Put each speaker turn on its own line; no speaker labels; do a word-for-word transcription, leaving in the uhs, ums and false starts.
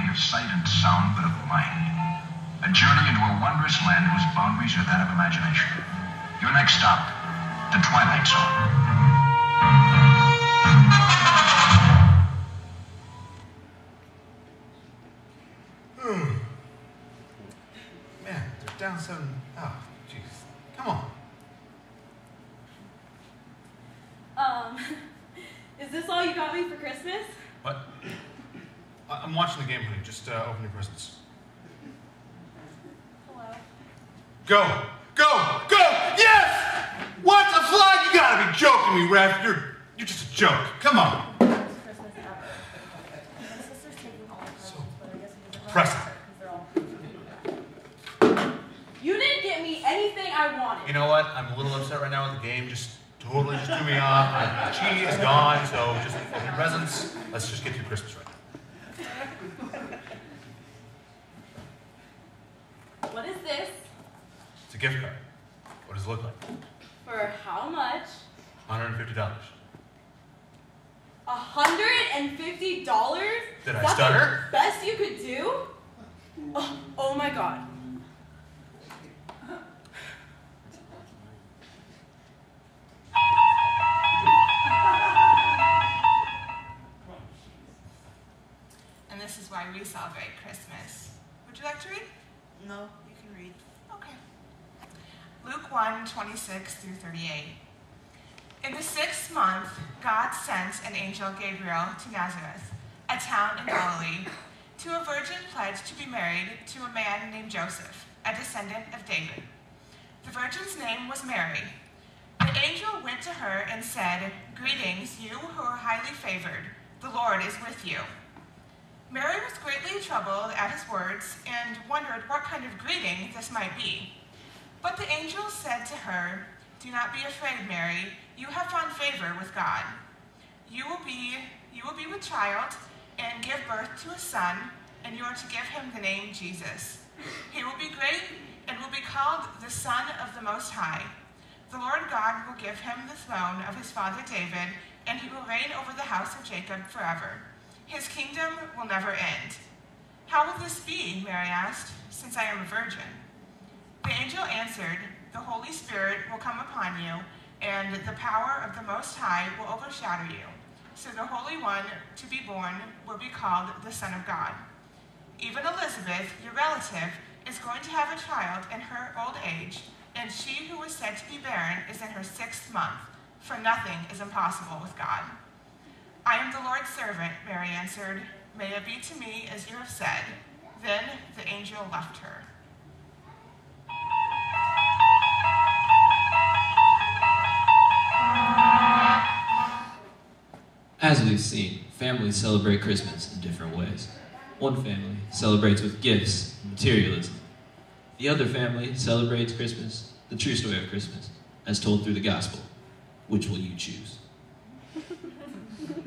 only of sight and sound, but of mind. A journey into a wondrous land whose boundaries are that of imagination. Your next stop, the Twilight Zone.
Hmm. Man, they're down seven. Oh, jeez. Come on.
Um, is this all you got me for Christmas?
What? I- I'm watching the game, honey. Just uh, open your presents.
Hello.
Go! Go! Go! Yes! What the fly? You gotta be joking me, Ref. You're you're just a joke. Come on.
Best Christmas ever. My sister's taking all the presents,
So
but I guess we didn't
press
realize it because they're all. You didn't get me anything I wanted.
You know what? I'm a little upset right now with the game. Just totally just threw me off. My chi is gone, so just open your presents. Let's just get through Christmas right now.
What is this?
It's a gift card. What does it look like?
For how much?
one hundred fifty dollars.
A hundred and fifty dollars?
Did I stutter?
Best you could do? Oh, oh my god.
And this is why we celebrate Christmas. Would you like to read?
No, you can read.
Okay. Luke one, twenty-six through thirty-eight. In the sixth month, God sent an angel Gabriel to Nazareth, a town in Galilee, to a virgin pledged to be married to a man named Joseph, a descendant of David. The virgin's name was Mary. The angel went to her and said, "Greetings, you who are highly favored. The Lord is with you." Mary was greatly troubled at his words and wondered what kind of greeting this might be. But the angel said to her, "Do not be afraid, Mary. You have found favor with God. You will be, you will be with child and give birth to a son, and you are to give him the name Jesus. He will be great and will be called the Son of the Most High. The Lord God will give him the throne of his father David, and he will reign over the house of Jacob forever. His kingdom will never end." "How will this be?" Mary asked, "since I am a virgin?" The angel answered, "The Holy Spirit will come upon you, and the power of the Most High will overshadow you. So the Holy One to be born will be called the Son of God. Even Elizabeth, your relative, is going to have a child in her old age, and she who was said to be barren is in her sixth month, for nothing is impossible with God." "I am the Lord's servant," Mary answered. "May it be to me as you have said." Then the angel left her.
As we've seen, families celebrate Christmas in different ways. One family celebrates with gifts and materialism. The other family celebrates Christmas, the true story of Christmas, as told through the gospel. Which will you choose?